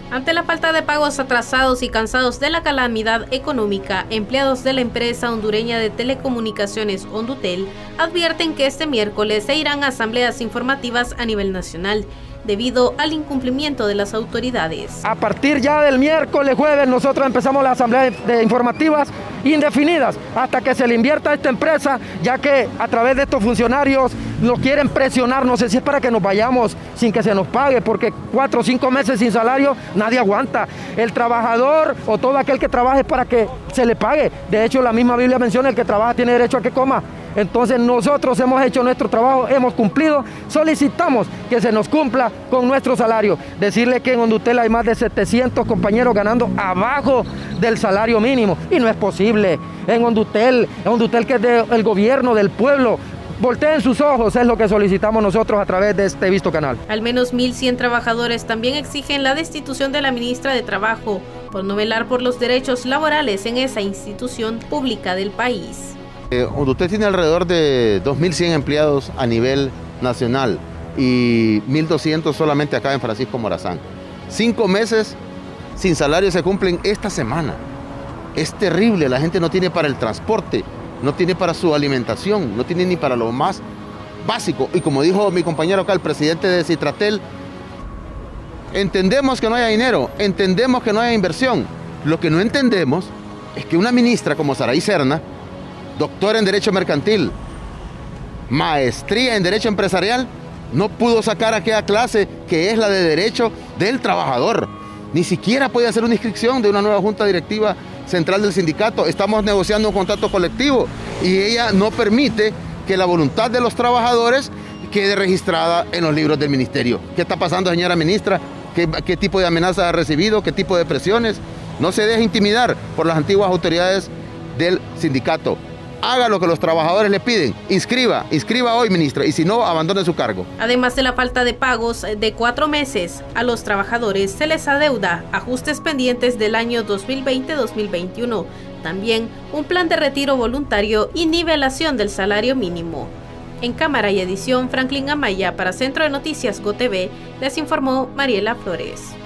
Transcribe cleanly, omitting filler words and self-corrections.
Ante la falta de pagos atrasados y cansados de la calamidad económica, empleados de la empresa hondureña de telecomunicaciones Hondutel advierten que este miércoles se irán a asambleas informativas a nivel nacional, debido al incumplimiento de las autoridades. A partir ya del miércoles, jueves, nosotros empezamos las asambleas informativas indefinidas hasta que se le invierta a esta empresa, ya que a través de estos funcionarios nos quieren presionar, no sé si es para que nos vayamos sin que se nos pague, porque 4 o 5 meses sin salario nadie aguanta. El trabajador o todo aquel que trabaje para que se le pague. De hecho, la misma Biblia menciona: el que trabaja tiene derecho a que coma. Entonces nosotros hemos hecho nuestro trabajo, hemos cumplido, solicitamos que se nos cumpla con nuestro salario. Decirle que en Hondutel hay más de 700 compañeros ganando abajo del salario mínimo y no es posible. En Hondutel que es del gobierno, del pueblo, volteen sus ojos, es lo que solicitamos nosotros a través de este visto canal. Al menos 1.100 trabajadores también exigen la destitución de la ministra de Trabajo por no velar por los derechos laborales en esa institución pública del país. Hondutel tiene alrededor de 2.100 empleados a nivel nacional y 1.200 solamente acá en Francisco Morazán. 5 meses sin salario se cumplen esta semana. Es terrible, la gente no tiene para el transporte, no tiene para su alimentación, no tiene ni para lo más básico. Y como dijo mi compañero acá, el presidente de Citratel, entendemos que no haya dinero, entendemos que no haya inversión. Lo que no entendemos es que una ministra como Saraí Serna, doctora en Derecho Mercantil, maestría en Derecho Empresarial, no pudo sacar aquella clase que es la de Derecho del Trabajador. Ni siquiera puede hacer una inscripción de una nueva junta directiva central del sindicato. Estamos negociando un contrato colectivo y ella no permite que la voluntad de los trabajadores quede registrada en los libros del ministerio. ¿Qué está pasando, señora ministra? ¿Qué tipo de amenazas ha recibido? ¿Qué tipo de presiones? No se deje intimidar por las antiguas autoridades del sindicato. Haga lo que los trabajadores le piden, inscriba hoy, ministra, y si no, abandone su cargo. Además de la falta de pagos de 4 meses, a los trabajadores se les adeuda ajustes pendientes del año 2020-2021, también un plan de retiro voluntario y nivelación del salario mínimo. En cámara y edición, Franklin Amaya, para Centro de Noticias GOTV, les informó Mariela Flores.